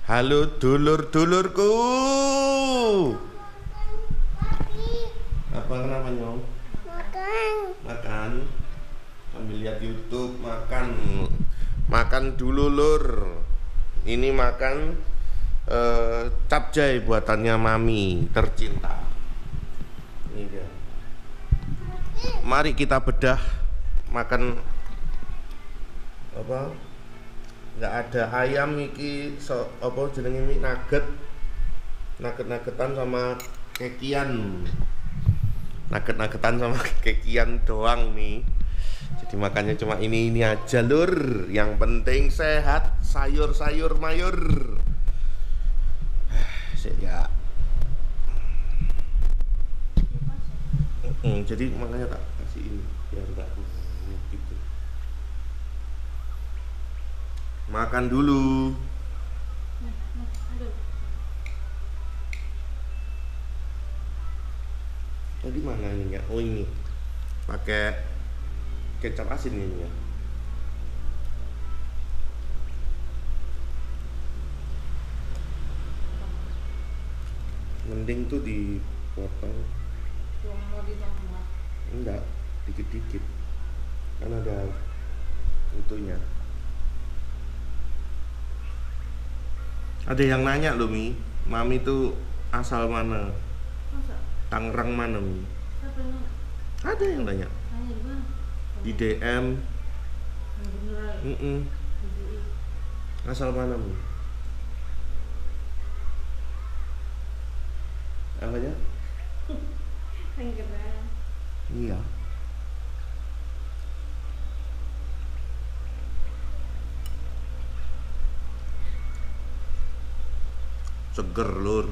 Halo dulur-dulurku. Apa kenapa nyong? Makan. Makan. Sambil lihat YouTube makan. Makan dulu lur. Ini makan capcay buatannya mami tercinta. Ini dia. Mari kita bedah makan apa? Nggak ada ayam iki apa jenenge mie nugget-nuggetan sama kekian. Nugget-nuggetan sama kekian doang nih. Jadi makannya cuma ini aja lur. Yang penting sehat, sayur-sayur mayur. Ya. Jadi makanya tak kasih ini biar enggak gitu. Makan dulu. Tadi mana ininya? Oh ini. Pakai kecap asin ini ya. Mending tuh dipotong. Mau ditambah? Enggak, dikit-dikit. Kan ada utuhnya. Ada yang nanya loh Mi, Mami tuh asal mana? Masa? Tangerang mana Mi? Siapa yang nanya? Ada yang nanya. Nanya di mana? Di DM. Yang beneran. Asal mana Mi? Apanya? Yang beneran. Iya. Seger lur.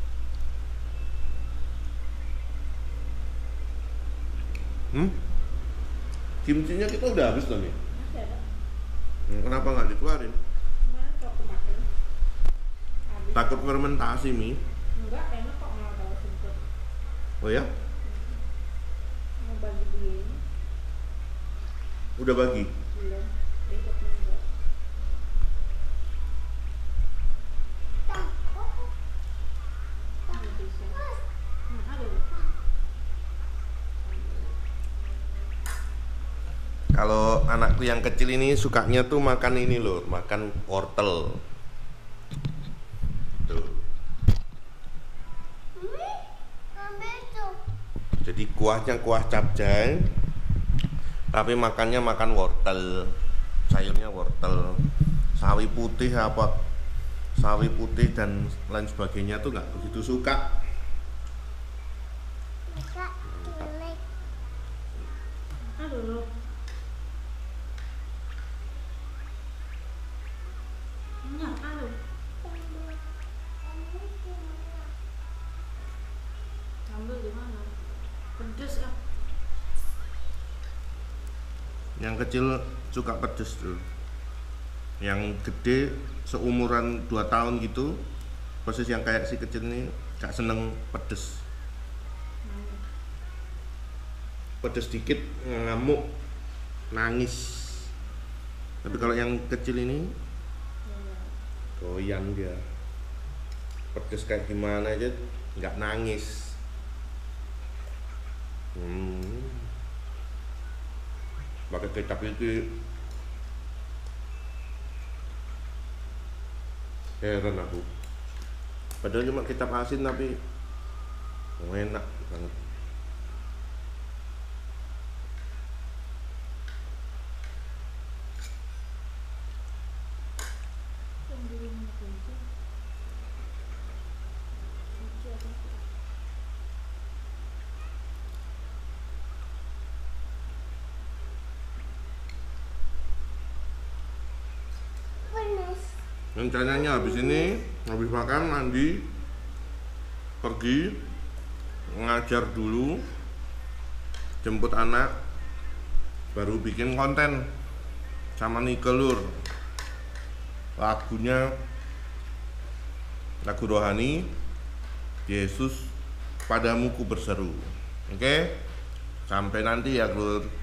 Kimchinya kita udah habis loh nih. Masih ada? Kenapa nggak dikeluarin? Kemarin kok kemakan? Habis. Takut fermentasi Mi. Enggak, enak kok malah kalau sempet. Oh ya? Mau bagi begini? Udah bagi. Belum. Besok minggu. Nggak bisa. Ada loh. Kalau anakku yang kecil ini sukanya tuh makan ini loh, makan wortel. Tuh. Jadi kuahnya kuah capcay, tapi makannya makan wortel, sayurnya wortel, sawi putih apa, sawi putih dan lain sebagainya tuh nggak begitu suka. Ada loh. Enggak, ada. Ambil di mana? Pedes ya. Yang kecil suka pedes tuh. Yang gede seumuran 2 tahun gitu, persis yang kayak si kecil ini gak seneng pedes. Pedes dikit ngamuk, nangis. Tapi kalau yang kecil ini goyang dia. Pedes kayak gimana aja nggak nangis. Pakai kecap itu heran aku. Padahal cuma kecap asin tapi enak banget. Rencananya habis ini, habis makan, mandi, pergi, ngajar dulu, jemput anak, baru bikin konten sama Nike lur. Lagunya lagu rohani, Yesus padamu ku berseru. Oke? Sampai nanti ya lur.